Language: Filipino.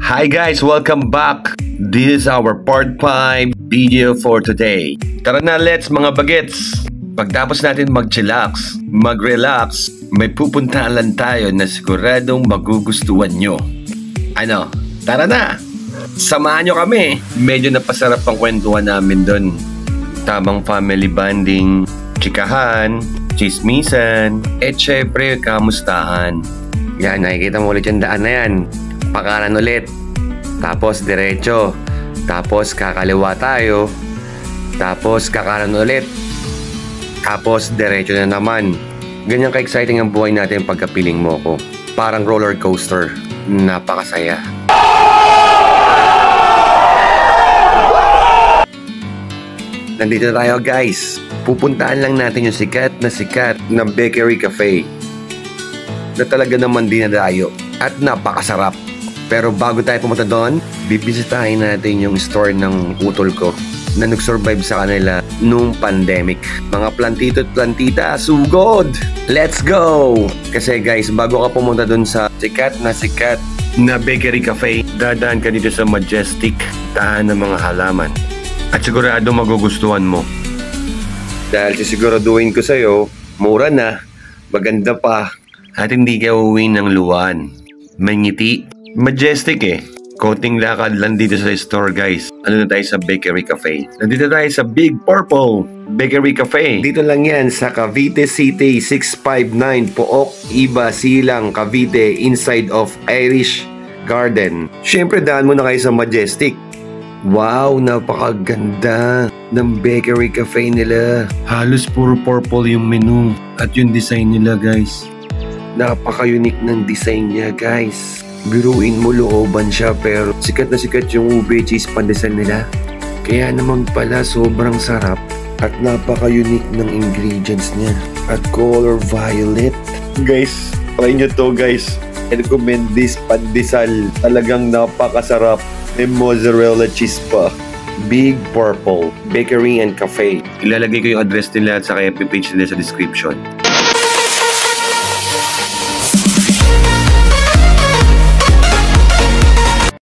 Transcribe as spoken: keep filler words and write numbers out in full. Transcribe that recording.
Hi guys, welcome back. This is our part five video for today. Tara na, let's mga bagets. Pagtapos natin mag-chillax, mag-relax, may pupuntahan lang tayo na siguradong magugustuhan nyo. Ano? Tara na! Samahan nyo kami. Medyo napasarap ang kwentuhan namin doon. Tamang family bonding, chikahan, chismisan, at syempre kamustahan. Yan, nakikita mo ulit yung daan na yan. Pakanan ulit. Tapos diretso. Tapos kakaliwa tayo. Tapos kakanan ulit. Tapos diretso na naman. Ganyan ka-exciting ang buhay natin pagkapiling mo ko. Parang roller coaster. Napakasaya. Nandito tayo guys. Pupuntaan lang natin yung sikat na sikat na bakery cafe na talaga naman dinadayo at napakasarap. Pero bago tayo pumunta doon, bibisitahin natin yung store ng utol ko na nag-survive sa kanila nung pandemic. Mga plantito at plantita, sugod! Let's go! Kasi guys, bago ka pumunta doon sa sikat na sikat na bakery cafe, dadaan ka dito sa Majestic, tahan ng mga halaman. At sigurado magugustuhan mo. Dahil sisiguraduhin ko sa'yo, mura na, maganda pa, at hindi ka uuwi ng luwan. May ngiti. Majestic eh. Konting lakad lang dito sa store guys. Ano na tayo sa bakery cafe? Nandito tayo sa Big Purple Bakery Cafe. Dito lang yan sa Cavite City, six five nine Pook, Iba, Silang, Cavite, inside of Irish Garden. Siyempre daan mo na kayo sa Majestic. Wow, napakaganda ng bakery cafe nila. Halos puro purple yung menu at yung design nila guys. Napaka-unique ng design niya guys. Biruin mo, looban siya pero sikat na sikat yung ube cheese pandesal nila. Kaya naman pala sobrang sarap at napaka-unique ng ingredients niya. At color violet. Guys, try nyo to guys. I recommend this pandesal. Talagang napakasarap. May mozzarella cheese pa. Big Purple Bakery and Cafe. Ilalagay ko yung address nila at saka F B page nila sa description.